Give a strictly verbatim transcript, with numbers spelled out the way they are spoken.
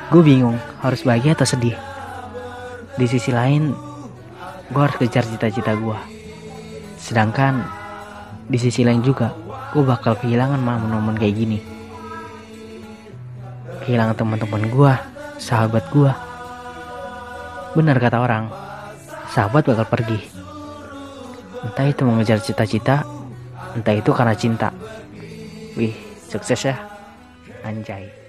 Gue bingung harus bahagia atau sedih. Di sisi lain, gue harus kejar cita-cita gue. Sedangkan di sisi lain juga, gue bakal kehilangan momen-momen kayak gini. Kehilangan teman-teman gue, sahabat gue. Benar kata orang, sahabat bakal pergi. Entah itu mengejar cita-cita, entah itu karena cinta. Wih, sukses ya, anjay.